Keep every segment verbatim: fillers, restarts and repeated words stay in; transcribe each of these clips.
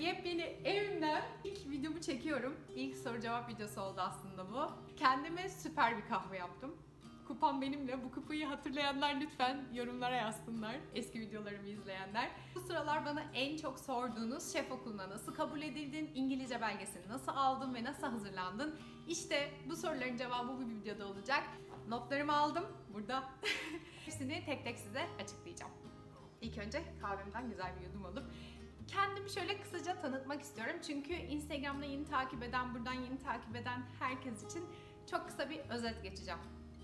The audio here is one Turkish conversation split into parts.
yepyeni evimden ilk videomu çekiyorum. İlk soru cevap videosu oldu aslında bu. Kendime süper bir kahve yaptım. Kupam benimle. Bu kupayı hatırlayanlar lütfen yorumlara yazsınlar. Eski videolarımı izleyenler. Bu sıralar bana en çok sorduğunuz şef okuluna nasıl kabul edildin, İngilizce belgesini nasıl aldın ve nasıl hazırlandın? İşte bu soruların cevabı bu videoda olacak. Notlarımı aldım burada. Hepsini tek tek size açıklayacağım. İlk önce kahvemden güzel bir yudum alıp kendimi şöyle kısaca tanıtmak istiyorum. Çünkü Instagram'da yeni takip eden, buradan yeni takip eden herkes için çok kısa bir özet geçeceğim.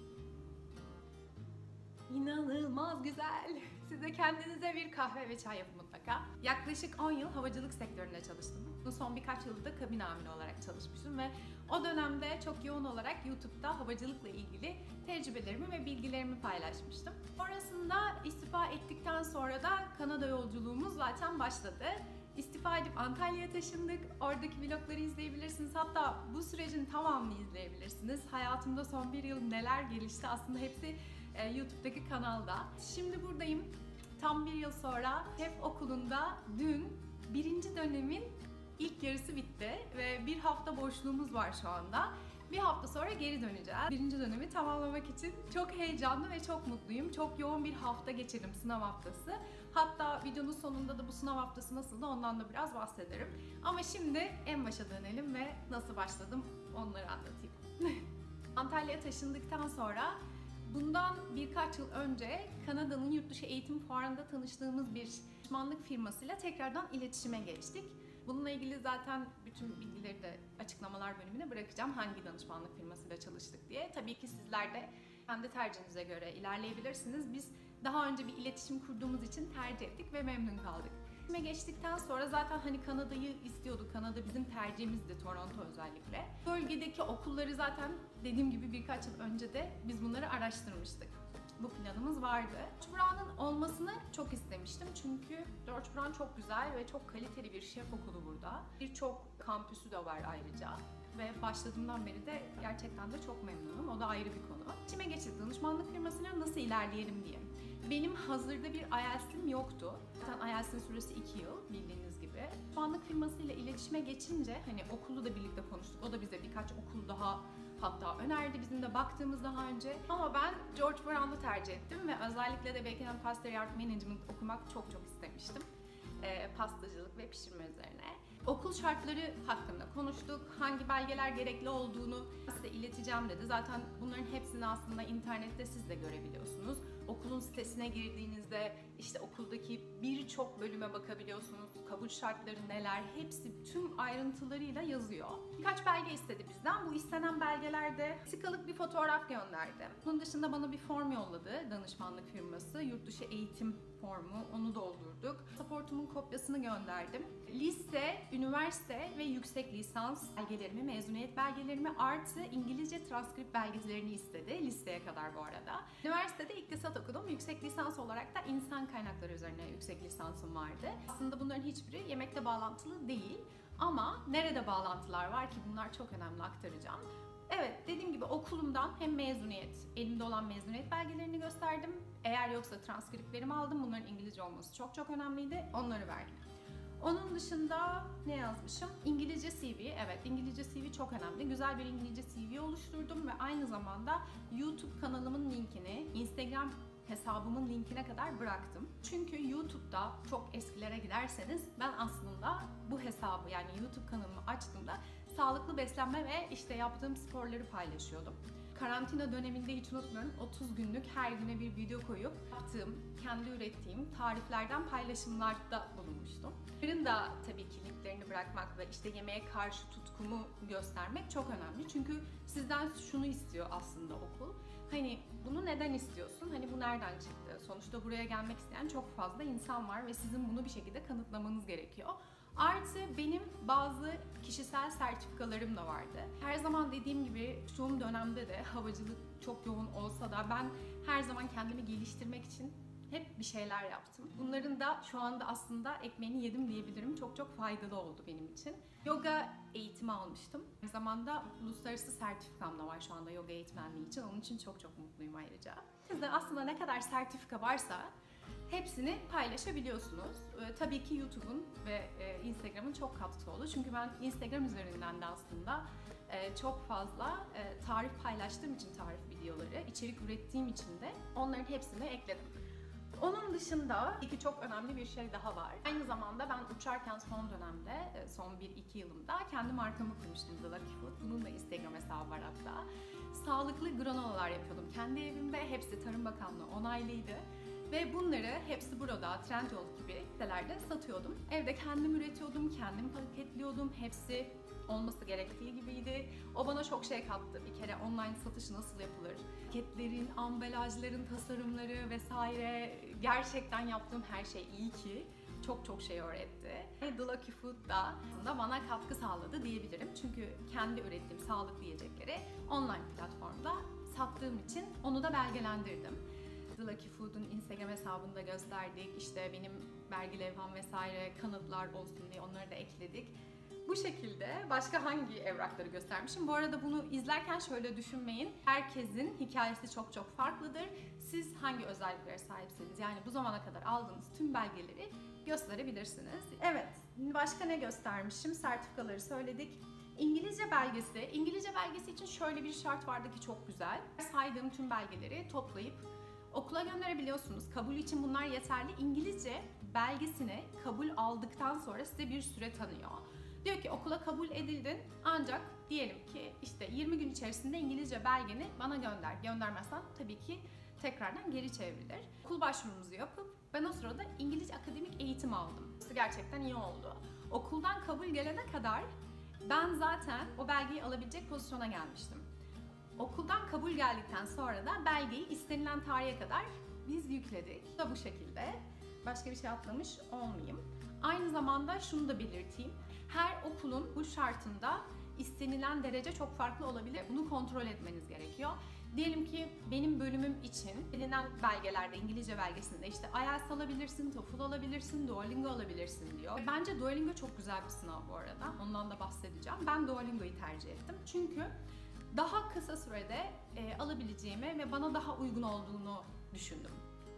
İnanılmaz güzel. Siz de kendinize bir kahve ve çay yapın mutlaka. Yaklaşık on yıl havacılık sektöründe çalıştım. Son birkaç yılda kabin amiri olarak çalışmıştım ve o dönemde çok yoğun olarak YouTube'da havacılıkla ilgili tecrübelerimi ve bilgilerimi paylaşmıştım. Sonrasında istifa ettikten sonra da Kanada yolculuğumuz zaten başladı. İstifa edip Antalya'ya taşındık. Oradaki vlogları izleyebilirsiniz. Hatta bu sürecin tamamını izleyebilirsiniz. Hayatımda son bir yıl neler gelişti aslında hepsi e, YouTube'daki kanalda. Şimdi buradayım. Tam bir yıl sonra şef okulunda dün birinci dönemin ilk yarısı bitti ve bir hafta boşluğumuz var şu anda. Bir hafta sonra geri döneceğiz. Birinci dönemi tamamlamak için çok heyecanlı ve çok mutluyum. Çok yoğun bir hafta geçirdim, sınav haftası. Hatta videonun sonunda da bu sınav haftası nasıldı ondan da biraz bahsederim. Ama şimdi en başa dönelim ve nasıl başladım onları anlatayım. Antalya'ya taşındıktan sonra bundan birkaç yıl önce Kanada'nın yurt dışı eğitim fuarında tanıştığımız bir danışmanlık firmasıyla tekrardan iletişime geçtik. Bununla ilgili zaten bütün bilgileri de açıklamalar bölümüne bırakacağım. Hangi danışmanlık firmasıyla çalıştık diye. Tabii ki sizler de kendi tercihinize göre ilerleyebilirsiniz. Biz daha önce bir iletişim kurduğumuz için tercih ettik ve memnun kaldık. İletişime geçtikten sonra zaten hani Kanada'yı istiyorduk. Kanada bizim tercihimizdi, Toronto özellikle. Bölgedeki okulları zaten dediğim gibi birkaç yıl önce de biz bunları araştırmıştık. Bu planımız vardı. George Brown'un olmasını çok istemiştim çünkü George Brown çok güzel ve çok kaliteli bir şef okulu burada. Birçok kampüsü de var ayrıca ve başladığımdan beri de gerçekten de çok memnunum. O da ayrı bir konu. İçime geçti danışmanlık firmasına nasıl ilerleyelim diye. Benim hazırda bir I E L T S'im yoktu. Zaten I E L T S'in süresi iki yıl bildiğiniz gibi. Danışmanlık firmasıyla iletişime geçince hani okulu da birlikte konuştuk. O da bize birkaç okul daha hatta önerdi bizim de baktığımız daha önce. Ama ben George Brown'u tercih ettim ve özellikle de Bacon and Pastry Art Management okumak çok çok istemiştim. E, pastacılık ve pişirme üzerine. Okul şartları hakkında konuştuk. Hangi belgeler gerekli olduğunu size ileteceğim dedi. Zaten bunların hepsini aslında internette siz de görebiliyorsunuz. Okulun sitesine girdiğinizde işte okuldaki birçok bölüme bakabiliyorsunuz. Kabul şartları neler, hepsi tüm ayrıntılarıyla yazıyor. Birkaç belge istedi bizden. Bu istenen belgelerde vesikalık bir fotoğraf gönderdi. Bunun dışında bana bir form yolladı danışmanlık firması. Yurt dışı eğitim formu, onu doldurduk. Pasaportumun kopyasını gönderdim. Lise, üniversite ve yüksek lisans belgelerimi, mezuniyet belgelerimi artı İngilizce transkript belgelerini istedi. Liseye kadar bu arada. Üniversitede iktisat okudum. Yüksek lisans olarak da insan kaynakları üzerine yüksek lisansım vardı. Aslında bunların hiçbiri yemekle bağlantılı değil. Ama nerede bağlantılar var ki bunlar çok önemli, aktaracağım. Evet, dediğim gibi okulumdan hem mezuniyet, elimde olan mezuniyet belgelerini gösterdim. Eğer yoksa transkriptlerimi aldım. Bunların İngilizce olması çok çok önemliydi. Onları verdim. Onun dışında ne yazmışım? İngilizce C V. Evet, İngilizce C V çok önemli. Güzel bir İngilizce C V oluşturdum ve aynı zamanda YouTube kanalımın linkini, Instagram hesabımın linkine kadar bıraktım. Çünkü YouTube'da çok eskilere giderseniz ben aslında bu hesabı yani YouTube kanalımı açtığımda sağlıklı beslenme ve işte yaptığım sporları paylaşıyordum. Karantina döneminde hiç unutmuyorum otuz günlük her güne bir video koyup yaptığım, kendi ürettiğim tariflerden paylaşımlarda bulunmuştum. Bunların da tabii ki linklerini bırakmak ve işte yemeğe karşı tutkumu göstermek çok önemli. Çünkü sizden şunu istiyor aslında okul. Hani bunu neden istiyorsun? Hani bu nereden çıktı? Sonuçta buraya gelmek isteyen çok fazla insan var ve sizin bunu bir şekilde kanıtlamanız gerekiyor. Artı benim bazı kişisel sertifikalarım da vardı. Her zaman dediğim gibi şu dönemde de havacılık çok yoğun olsa da ben her zaman kendimi geliştirmek için hep bir şeyler yaptım. Bunların da şu anda aslında ekmeğini yedim diyebilirim. Çok çok faydalı oldu benim için. Yoga eğitimi almıştım. Aynı zamanda uluslararası sertifikam da var şu anda yoga eğitmenliği için. Onun için çok çok mutluyum ayrıca. Sizde aslında ne kadar sertifika varsa hepsini paylaşabiliyorsunuz. Ee, tabii ki YouTube'un ve e, Instagram'ın çok katkısı oldu. Çünkü ben Instagram üzerinden de aslında e, çok fazla e, tarif paylaştığım için, tarif videoları, içerik ürettiğim için de onların hepsini ekledim. Onun dışında iki çok önemli bir şey daha var. Aynı zamanda ben uçarken son dönemde, son bir iki yılımda kendi markamı kurmuştum, The Lucky Food. Bunun da Instagram hesabı var hatta. Sağlıklı granolalar yapıyordum kendi evimde. Hepsi Tarım Bakanlığı onaylıydı. Ve bunları hepsi burada, Trendyol gibi sitelerde satıyordum. Evde kendim üretiyordum, kendim paketliyordum. Hepsi olması gerektiği gibiydi. O bana çok şey kattı. Bir kere online satış nasıl yapılır? Paketlerin, ambalajların tasarımları vesaire. Gerçekten yaptığım her şey iyi ki çok çok şey öğretti. The Lucky Food da aslında bana katkı sağladı diyebilirim. Çünkü kendi ürettiğim sağlıklı yiyecekleri online platformda sattığım için onu da belgelendirdim. The Lucky Food'un Instagram hesabında gösterdik. İşte benim vergi levham vesaire kanıtlar olsun diye onları da ekledik. Bu şekilde başka hangi evrakları göstermişim? Bu arada bunu izlerken şöyle düşünmeyin. Herkesin hikayesi çok çok farklıdır. Siz hangi özelliklere sahipseniz, yani bu zamana kadar aldığınız tüm belgeleri gösterebilirsiniz. Evet, başka ne göstermişim? Sertifikaları söyledik. İngilizce belgesi. İngilizce belgesi için şöyle bir şart vardı ki çok güzel. Saydığım tüm belgeleri toplayıp okula gönderebiliyorsunuz. Kabul için bunlar yeterli. İngilizce belgesini kabul aldıktan sonra size bir süre tanıyor. Diyor ki okula kabul edildin, ancak diyelim ki işte yirmi gün içerisinde İngilizce belgeni bana gönder. Göndermezsen tabii ki tekrardan geri çevrilir. Okul başvurumuzu yapıp ben o sırada İngilizce akademik eğitim aldım. Bu gerçekten iyi oldu. Okuldan kabul gelene kadar ben zaten o belgeyi alabilecek pozisyona gelmiştim. Okuldan kabul geldikten sonra da belgeyi istenilen tarihe kadar biz yükledik. Bu da bu şekilde. Başka bir şey atlamış olmayayım. Aynı zamanda şunu da belirteyim. Her okulun bu şartında istenilen derece çok farklı olabilir. Bunu kontrol etmeniz gerekiyor. Diyelim ki benim bölümüm için bilinen belgelerde, İngilizce belgesinde işte I E L T S alabilirsin, TOEFL alabilirsin, Duolingo alabilirsin diyor. Bence Duolingo çok güzel bir sınav bu arada. Ondan da bahsedeceğim. Ben Duolingo'yu tercih ettim. Çünkü daha kısa sürede e, alabileceğimi ve bana daha uygun olduğunu düşündüm.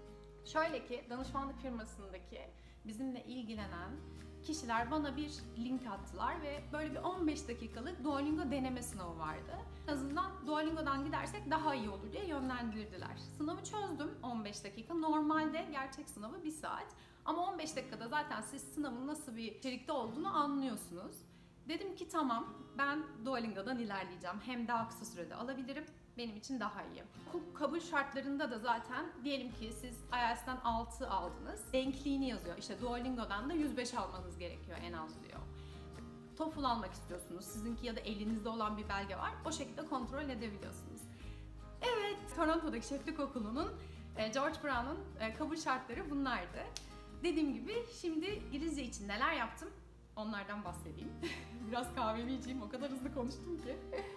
Şöyle ki danışmanlık firmasındaki bizimle ilgilenen kişiler bana bir link attılar ve böyle bir on beş dakikalık Duolingo deneme sınavı vardı. En azından Duolingo'dan gidersek daha iyi olur diye yönlendirdiler. Sınavı çözdüm on beş dakika. Normalde gerçek sınavı bir saat. Ama on beş dakikada zaten siz sınavın nasıl bir içerikte olduğunu anlıyorsunuz. Dedim ki tamam, ben Duolingo'dan ilerleyeceğim. Hem daha kısa sürede alabilirim. Benim için daha iyi. Kabul şartlarında da zaten diyelim ki siz I E L T S'ten altı aldınız. Denkliğini yazıyor. İşte Duolingo'dan da yüz beş almanız gerekiyor en az diyor. TOEFL almak istiyorsunuz. Sizinki ya da elinizde olan bir belge var. O şekilde kontrol edebiliyorsunuz. Evet, Toronto'daki şeflik okulunun George Brown'un kabul şartları bunlardı. Dediğim gibi şimdi İngilizce için neler yaptım? Onlardan bahsedeyim. Biraz kahvemi içeyim, o kadar hızlı konuştum ki.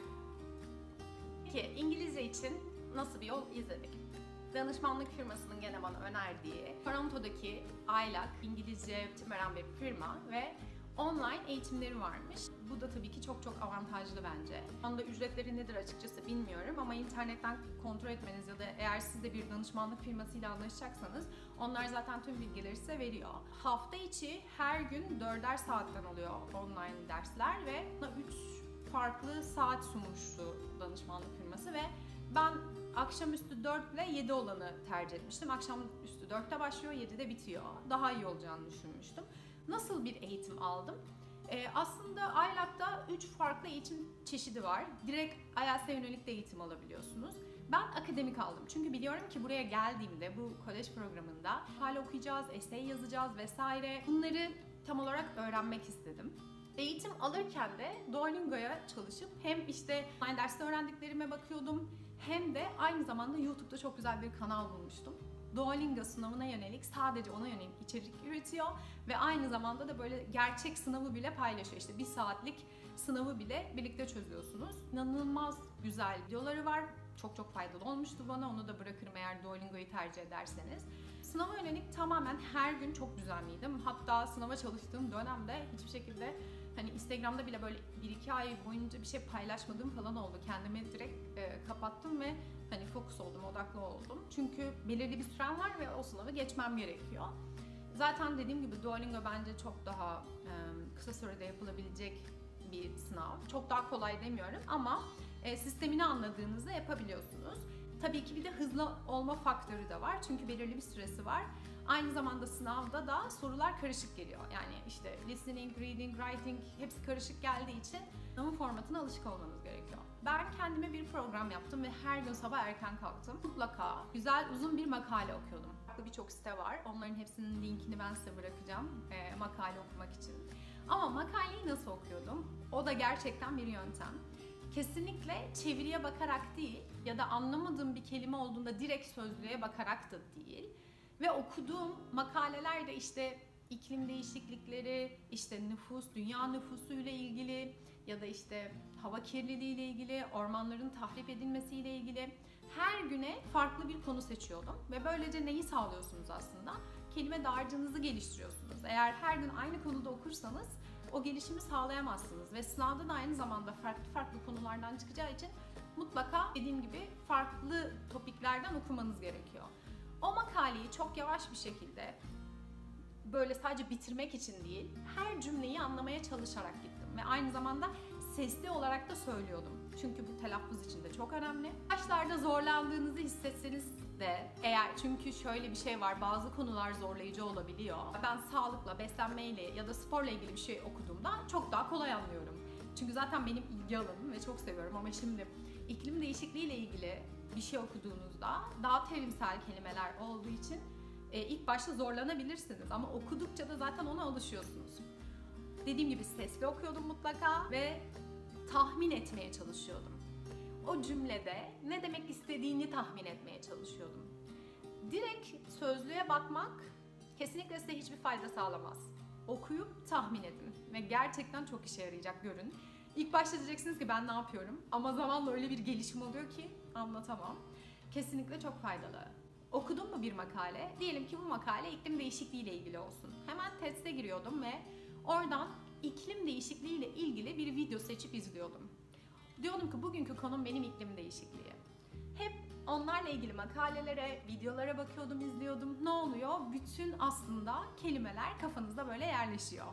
Peki İngilizce için nasıl bir yol izledik? Danışmanlık firmasının gene bana önerdiği Toronto'daki I L A C İngilizce eğitim veren bir firma ve online eğitimleri varmış. Bu da tabii ki çok çok avantajlı bence. Şu anda ücretleri nedir açıkçası bilmiyorum ama internetten kontrol etmeniz ya da eğer siz de bir danışmanlık firmasıyla anlaşacaksanız onlar zaten tüm bilgileri size veriyor. Hafta içi her gün dörder saatten oluyor online dersler ve üç farklı saat sunmuştu danışmanlık firması ve ben akşamüstü dört ile yedi olanı tercih etmiştim. Akşamüstü dörtte başlıyor, yedide bitiyor. Daha iyi olacağını düşünmüştüm. Nasıl bir eğitim aldım? Ee, aslında I L A C'da üç farklı eğitim çeşidi var. Direkt I E L T S'e yönelik de eğitim alabiliyorsunuz. Ben akademik aldım. Çünkü biliyorum ki buraya geldiğimde bu kolej programında hala okuyacağız, essay yazacağız vesaire. Bunları tam olarak öğrenmek istedim. Eğitim alırken de Duolingo'ya çalışıp hem işte online derste öğrendiklerime bakıyordum hem de aynı zamanda YouTube'da çok güzel bir kanal bulmuştum. Duolingo sınavına yönelik, sadece ona yönelik içerik üretiyor ve aynı zamanda da böyle gerçek sınavı bile paylaşıyor. İşte bir saatlik sınavı bile birlikte çözüyorsunuz. İnanılmaz güzel videoları var. Çok çok faydalı olmuştu bana. Onu da bırakırım eğer Duolingo'yu tercih ederseniz. Sınava yönelik tamamen her gün çok düzenliydim. Hatta sınava çalıştığım dönemde hiçbir şekilde hani Instagram'da bile böyle bir iki ay boyunca bir şey paylaşmadığım falan oldu. Kendimi direkt e, kapattım ve Hani fokus oldum, odaklı oldum. Çünkü belirli bir süren var ve o sınavı geçmem gerekiyor. Zaten dediğim gibi Duolingo bence çok daha e, kısa sürede yapılabilecek bir sınav. Çok daha kolay demiyorum ama e, sistemini anladığınızda yapabiliyorsunuz. Tabii ki bir de hızlı olma faktörü de var. Çünkü belirli bir süresi var. Aynı zamanda sınavda da sorular karışık geliyor. Yani işte listening, reading, writing hepsi karışık geldiği için sınavın formatına alışık olmanız gerekiyor. Ben kendime bir program yaptım ve her gün sabah erken kalktım. Mutlaka güzel uzun bir makale okuyordum. Birçok site var. Onların hepsinin linkini ben size bırakacağım e, makale okumak için. Ama makaleyi nasıl okuyordum? O da gerçekten bir yöntem. Kesinlikle çeviriye bakarak değil ya da anlamadığım bir kelime olduğunda direkt sözlüğe bakarak da değil. Ve okuduğum makaleler de işte iklim değişiklikleri, işte nüfus, dünya nüfusuyla ilgili ya da işte hava kirliliği ile ilgili, ormanların tahrip edilmesiyle ilgili her güne farklı bir konu seçiyordum. Ve böylece neyi sağlıyorsunuz aslında? Kelime dağarcığınızı geliştiriyorsunuz. Eğer her gün aynı konuda okursanız o gelişimi sağlayamazsınız. Ve sınavda da aynı zamanda farklı farklı konulardan çıkacağı için mutlaka dediğim gibi farklı topiklerden okumanız gerekiyor. O makaleyi çok yavaş bir şekilde böyle sadece bitirmek için değil, her cümleyi anlamaya çalışarak gittim. Ve aynı zamanda sesli olarak da söylüyordum. Çünkü bu telaffuz için de çok önemli. Başlarda zorlandığınızı hissetseniz de eğer, çünkü şöyle bir şey var, bazı konular zorlayıcı olabiliyor. Ben sağlıkla, beslenmeyle ya da sporla ilgili bir şey okuduğumda çok daha kolay anlıyorum. Çünkü zaten benim ilgi alanım ve çok seviyorum ama şimdi iklim değişikliği ile ilgili bir şey okuduğunuzda daha terimsel kelimeler olduğu için e, ilk başta zorlanabilirsiniz ama okudukça da zaten ona alışıyorsunuz. Dediğim gibi sesli okuyordum mutlaka ve tahmin etmeye çalışıyordum. O cümlede ne demek istediğini tahmin etmeye çalışıyordum. Direkt sözlüğe bakmak kesinlikle size hiçbir fayda sağlamaz. Okuyup tahmin edin ve gerçekten çok işe yarayacak, görün. İlk başta diyeceksiniz ki ben ne yapıyorum? Ama zamanla öyle bir gelişim oluyor ki anlatamam. Kesinlikle çok faydalı. Okudum mu bir makale? Diyelim ki bu makale iklim değişikliği ile ilgili olsun. Hemen teste giriyordum ve oradan iklim değişikliği ile ilgili bir video seçip izliyordum. Diyordum ki bugünkü konum benim iklim değişikliği. Hep onlarla ilgili makalelere, videolara bakıyordum, izliyordum. Ne oluyor? Bütün aslında kelimeler kafanızda böyle yerleşiyor.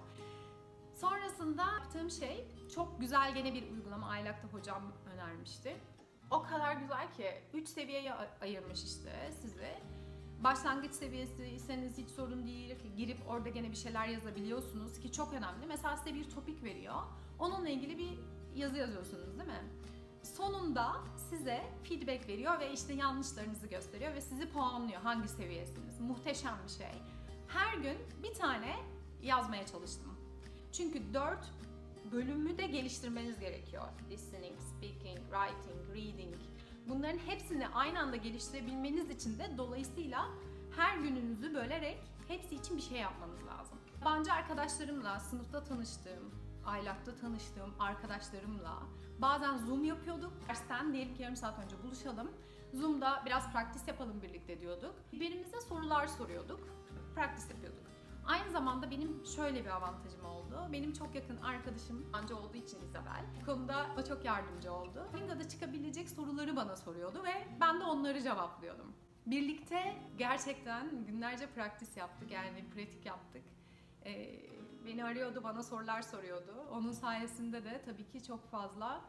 Sonrasında yaptığım şey, çok güzel gene bir uygulama Aylak'ta hocam önermişti. O kadar güzel ki üç seviyeye ayırmış işte sizi. Başlangıç seviyesiyseniz hiç sorun değil, girip orada gene bir şeyler yazabiliyorsunuz ki çok önemli. Mesela size bir topik veriyor, onunla ilgili bir yazı yazıyorsunuz değil mi? Sonunda size feedback veriyor ve işte yanlışlarınızı gösteriyor ve sizi puanlıyor hangi seviyesiniz. Muhteşem bir şey. Her gün bir tane yazmaya çalıştım. Çünkü dört bölümü de geliştirmeniz gerekiyor. Listening, speaking, writing, reading. Bunların hepsini aynı anda geliştirebilmeniz için de dolayısıyla her gününüzü bölerek hepsi için bir şey yapmanız lazım. Yabancı arkadaşlarımla, sınıfta tanıştığım, Aylak'ta tanıştığım arkadaşlarımla bazen Zoom yapıyorduk. Dersten diyelim ki yarım saat önce buluşalım. Zoom'da biraz praktis yapalım birlikte diyorduk. Birbirimize sorular soruyorduk, praktis yapıyorduk. Aynı zamanda benim şöyle bir avantajım oldu. Benim çok yakın arkadaşım anca olduğu için Isabel. Bu konuda o çok yardımcı oldu. Duolingo'da çıkabilecek soruları bana soruyordu ve ben de onları cevaplıyordum. Birlikte gerçekten günlerce praktis yaptık, yani pratik yaptık. Ee, beni arıyordu, bana sorular soruyordu. Onun sayesinde de tabii ki çok fazla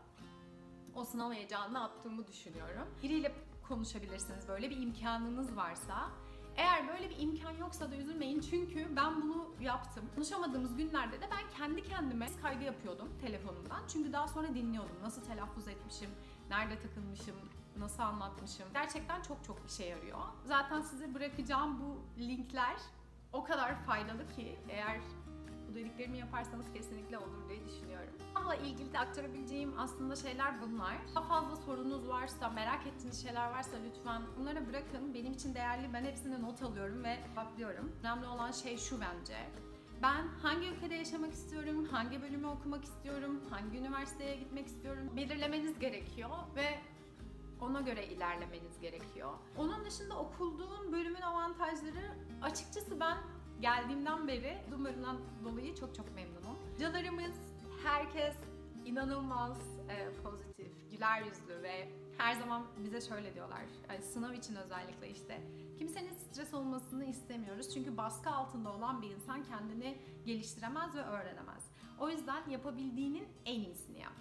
o sınav heyecanını attığımı düşünüyorum. Biriyle konuşabilirsiniz, böyle bir imkanınız varsa. Eğer böyle bir imkan yoksa da üzülmeyin, çünkü ben bunu yaptım. Konuşamadığımız günlerde de ben kendi kendime kaydı yapıyordum telefonumdan. Çünkü daha sonra dinliyordum. Nasıl telaffuz etmişim, nerede takılmışım, nasıl anlatmışım. Gerçekten çok çok işe yarıyor. Zaten size bırakacağım bu linkler o kadar faydalı ki eğer bu dediklerimi yaparsanız kesinlikle olur diye düşünüyorum. Sınavla ilgili de aktarabileceğim aslında şeyler bunlar. Daha fazla sorunuz varsa, merak ettiğiniz şeyler varsa lütfen bunları bırakın. Benim için değerli, ben hepsini not alıyorum ve cevaplıyorum. Önemli olan şey şu bence. Ben hangi ülkede yaşamak istiyorum, hangi bölümü okumak istiyorum, hangi üniversiteye gitmek istiyorum belirlemeniz gerekiyor ve ona göre ilerlemeniz gerekiyor. Onun dışında okuduğum bölümün avantajları, açıkçası ben geldiğimden beri bu bölümden dolayı çok çok memnunum. Hocalarımız, herkes inanılmaz e, pozitif, güler yüzlü ve her zaman bize şöyle diyorlar, yani sınav için özellikle işte kimsenin stres olmasını istemiyoruz. Çünkü baskı altında olan bir insan kendini geliştiremez ve öğrenemez. O yüzden yapabildiğinin en iyisini yap.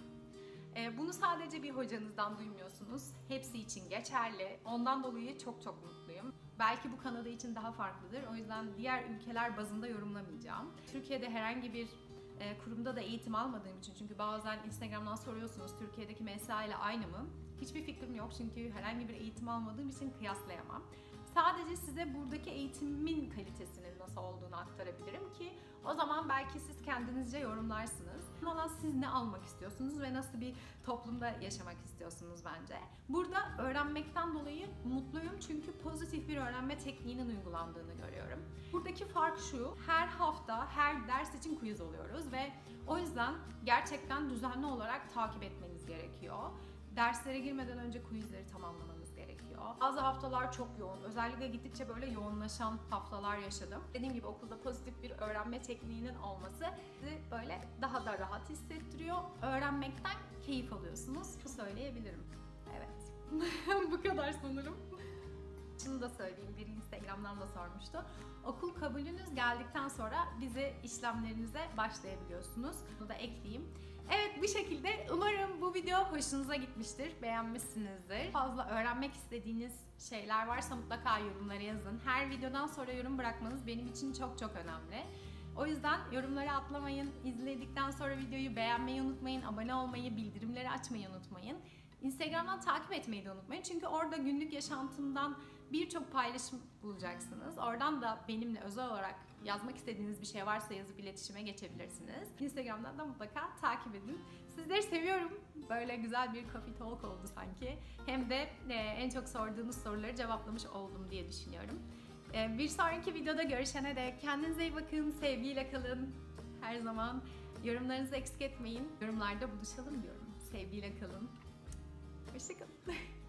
Bunu sadece bir hocanızdan duymuyorsunuz. Hepsi için geçerli. Ondan dolayı çok çok mutluyum. Belki bu Kanada için daha farklıdır. O yüzden diğer ülkeler bazında yorumlamayacağım. Türkiye'de herhangi bir kurumda da eğitim almadığım için, çünkü bazen Instagram'dan soruyorsunuz Türkiye'deki mesai ile aynı mı? Hiçbir fikrim yok çünkü herhangi bir eğitim almadığım için kıyaslayamam. Sadece size buradaki eğitimin kalitesinin nasıl olduğunu aktarabilirim ki o zaman belki siz kendinizce yorumlarsınız. Ama siz ne almak istiyorsunuz ve nasıl bir toplumda yaşamak istiyorsunuz bence. Burada öğrenmekten dolayı mutluyum çünkü pozitif bir öğrenme tekniğinin uygulandığını görüyorum. Buradaki fark şu, her hafta her ders için quiz oluyoruz ve o yüzden gerçekten düzenli olarak takip etmeniz gerekiyor. Derslere girmeden önce quizleri tamamlamanız gerekiyor. Bazı haftalar çok yoğun. Özellikle gittikçe böyle yoğunlaşan haftalar yaşadım. Dediğim gibi okulda pozitif bir öğrenme tekniğinin olması sizi böyle daha da rahat hissettiriyor. Öğrenmekten keyif alıyorsunuz. Bu söyleyebilirim. Evet. Bu kadar sanırım. Şunu da söyleyeyim, biri Instagram'dan da sormuştu. Okul kabulünüz geldikten sonra bizi işlemlerinize başlayabiliyorsunuz. Bunu da ekleyeyim. Evet, bir şekilde umarım bu video hoşunuza gitmiştir, beğenmişsinizdir. Fazla öğrenmek istediğiniz şeyler varsa mutlaka yorumlara yazın. Her videodan sonra yorum bırakmanız benim için çok çok önemli. O yüzden yorumları atlamayın. İzledikten sonra videoyu beğenmeyi unutmayın, abone olmayı, bildirimleri açmayı unutmayın. Instagram'dan takip etmeyi de unutmayın. Çünkü orada günlük yaşantımdan birçok paylaşım bulacaksınız. Oradan da benimle özel olarak yazmak istediğiniz bir şey varsa yazıp iletişime geçebilirsiniz. Instagram'dan da mutlaka takip edin. Sizleri seviyorum. Böyle güzel bir coffee talk oldu sanki. Hem de en çok sorduğunuz soruları cevaplamış oldum diye düşünüyorum. Bir sonraki videoda görüşene dek kendinize iyi bakın, sevgiyle kalın. Her zaman yorumlarınızı eksik etmeyin. Yorumlarda buluşalım diyorum. Sevgiyle kalın. Hoşçakalın.